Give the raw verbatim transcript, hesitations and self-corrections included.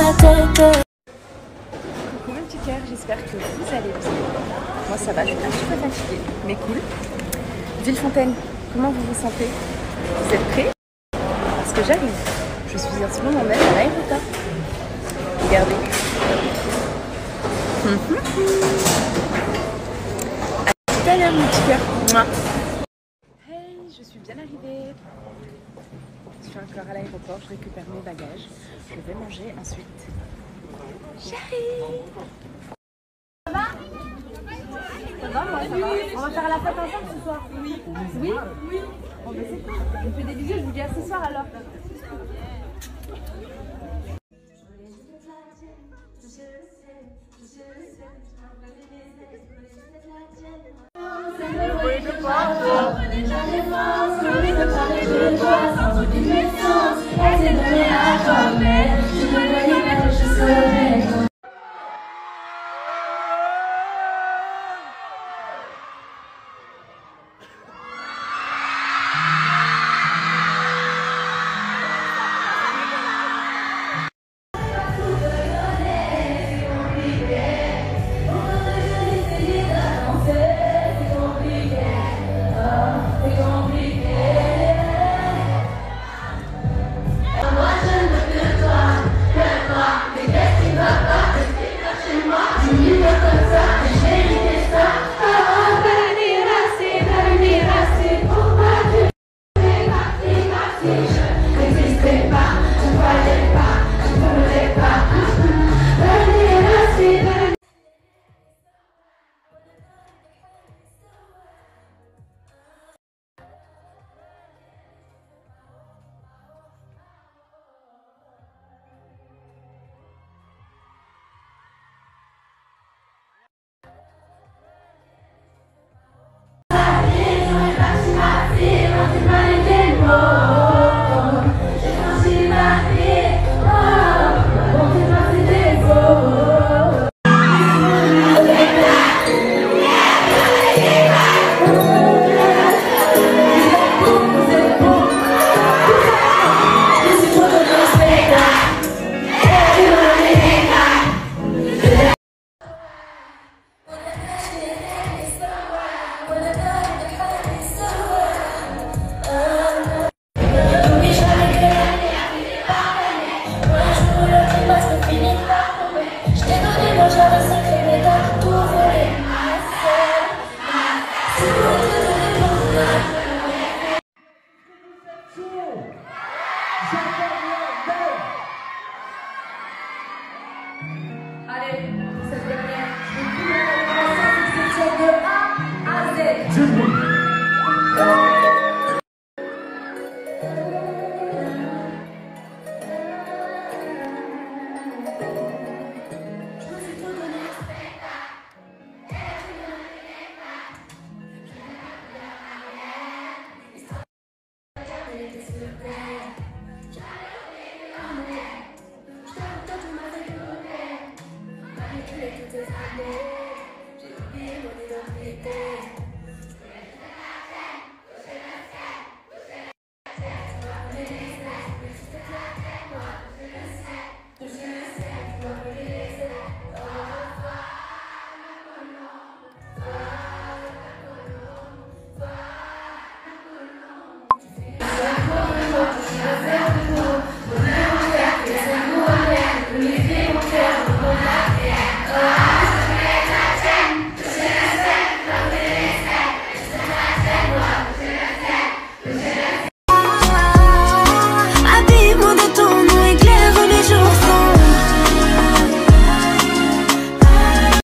la tête. Coucou mes petits cœurs, j'espère que vous allez bien. Moi ça va, je suis un petit peu fatiguée, mais cool. Villefontaine, comment vous vous sentez? Vous êtes prêts? Parce que j'arrive. Je suis en ce moment même à l'aéroport. Regardez. Mmh. À tout à l'heure mes petits cœurs. Hey, je suis bien arrivée. Je suis encore à l'aéroport, je récupère mes bagages. Je vais manger ensuite. J'arrive. Ça va? Ça va, moi, ça va. On va faire la fête ensemble ce soir? Oui. Oui? Oui. Bon, ben c'est cool. Je vous fais des bisous, je vous dis à ce soir alors. J'attends